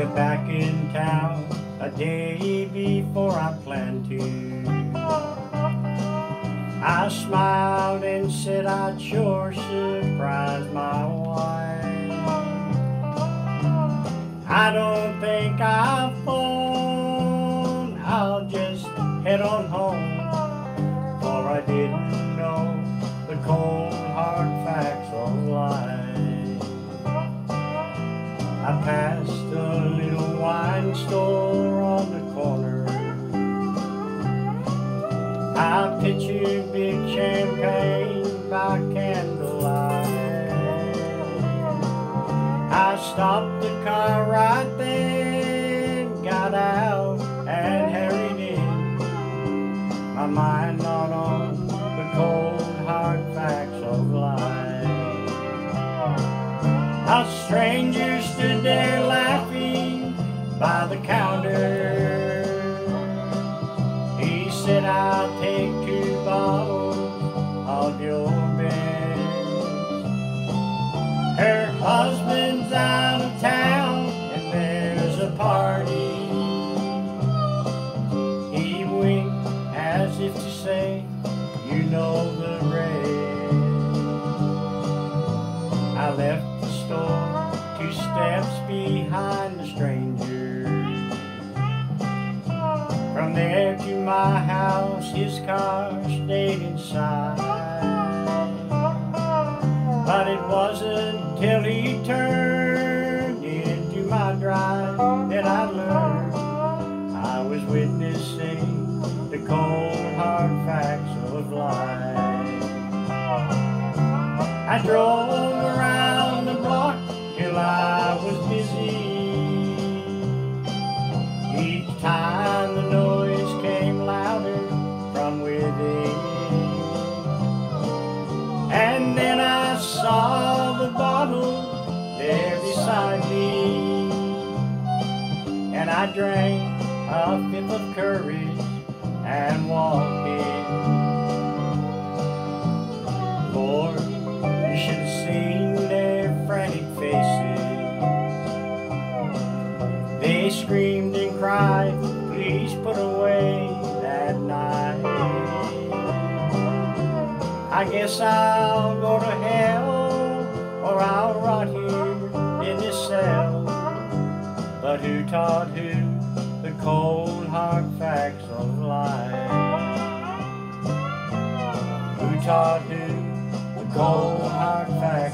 get back in town a day before I planned to. I smiled and said I'd sure surprise my wife. I don't think I'll phone, I'll just head on home, for I didn't know the cold hard facts of life. I passed a little wine store on the corner. I pictured big champagne by candlelight. I stopped the car right there, got out and hurried in, my mind not on the cold hard facts of life. A stranger stood there laughing by the counter. He said, I'll take 2 bottles of your best. Her husband's out of town and there's a party. He winked as if to say, you know the rest. I left the store 2 steps behind the stranger. From there to my house, his car stayed inside. But it wasn't till he turned into my drive that I learned I was witnessing the cold hard facts of life. I drove around the block till I was dizzy. Each time the noise came louder from within. And then I saw the bottle there beside me, and I drank a fifth of courage and walked in. Lord, you should have seen their frantic faces. They screamed and cried, please put away that knife. I guess I'll go to hell, or I'll rot here in this cell. But who taught who the cold hard facts of life? Who taught who the cold hard facts